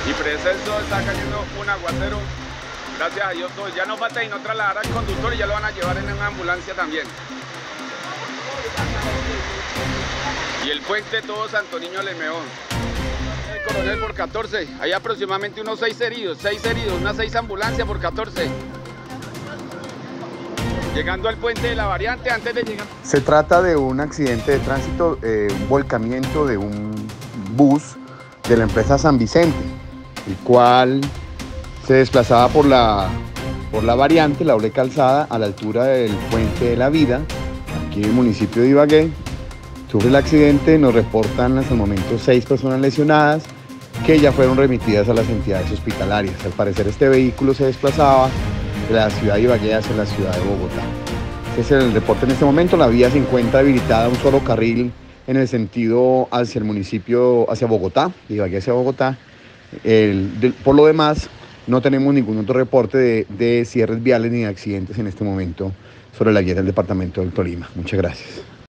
Y preciso está cayendo un aguacero. Gracias a Dios todo. Ya no falta y no trasladar al conductor y ya lo van a llevar en una ambulancia también. Y el puente todo Santo Niño Lemeón. El Coronel por 14. Hay aproximadamente unos 6 heridos, unas 6 ambulancias por 14. Llegando al puente de la variante antes de llegar. Se trata de un accidente de tránsito, un volcamiento de un bus de la empresa San Vicente, el cual se desplazaba por la variante, la doble calzada, a la altura del Puente de la Vida, aquí en el municipio de Ibagué. Sufre el accidente, nos reportan hasta el momento 6 personas lesionadas que ya fueron remitidas a las entidades hospitalarias. Al parecer este vehículo se desplazaba de la ciudad de Ibagué hacia la ciudad de Bogotá. Ese es el reporte en este momento. La vía se encuentra habilitada a un solo carril en el sentido hacia el municipio, hacia Bogotá, de Ibagué hacia Bogotá. Por lo demás, no tenemos ningún otro reporte de cierres viales ni de accidentes en este momento sobre la guía del departamento del Tolima. Muchas gracias.